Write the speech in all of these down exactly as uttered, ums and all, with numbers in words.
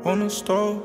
on the stove.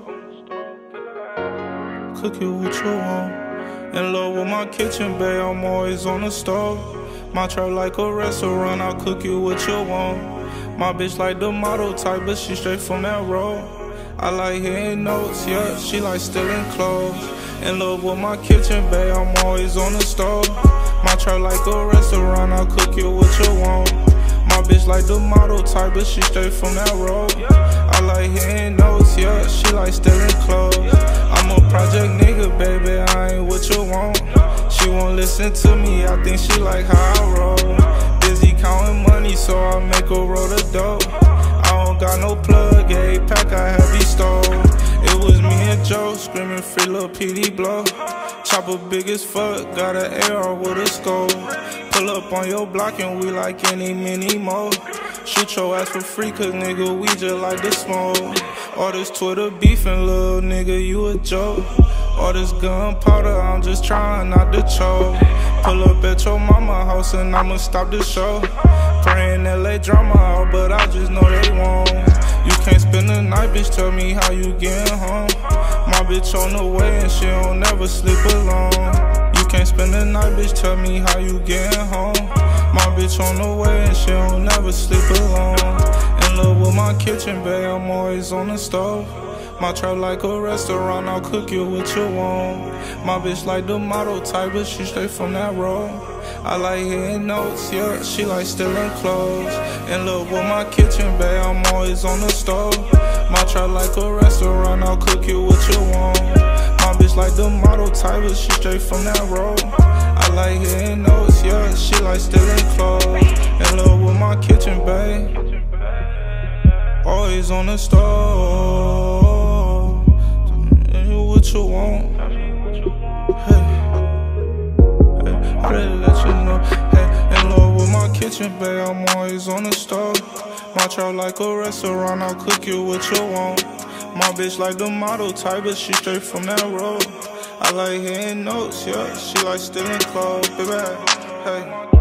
Cook it what you want. In love with my kitchen, babe, I'm always on the stove. My trap like a restaurant, I'll cook you what you want. My bitch like the model type, but she straight from that road. I like hearing notes, yeah, she like stealing clothes. In love with my kitchen, babe, I'm always on the stove. My trap like a restaurant, I'll cook you what you want. My bitch like the model type, but she straight from that road. I like hearing notes, yeah, she like stealing clothes. I'm a project nigga, baby, I ain't what you want. She won't listen to me, I think she like how I roll. Busy counting money, so I make her roll the dough. I don't got no plug, a pack I heavy stole. It was me and Joe, screaming free lil' P D blow. Chopper big as fuck, got an A R with a scope. Pull up on your block and we like any mini mo. Shoot your ass for free, cause nigga, we just like to smoke. All this Twitter beefing, lil' nigga, you a joke. All this gunpowder, I'm just trying not to choke. Pull up at your mama house and I'ma stop the show. Praying L A drama out, but I just know they won't. You can't spend the night, bitch, tell me how you getting home. My bitch on the way and she don't never sleep alone. You can't spend the night, bitch, tell me how you getting home. My bitch on the way and she don't never sleep alone. In love with my kitchen, babe, I'm always on the stove. My trap like a restaurant, I'll cook you what you want. My bitch like the model type, but she straight from that road. I like hearing notes, yeah, she like stealing clothes. In love with my kitchen, babe, I'm always on the stove. My trap like a restaurant, I'll cook you what you want. My bitch like the model type, but she straight from that road. I like hearing notes, yeah, she like stealing clothes. In love with my kitchen, babe, always on the stove. What you want? Hey, hey, I really let you know. Hey, in love with my kitchen, babe, I'm always on the stove. My trap like a restaurant, I'll cook you what you want. My bitch like the model type, but she straight from that road. I like hearing notes, yeah, she like stealing clothes, baby. Hey.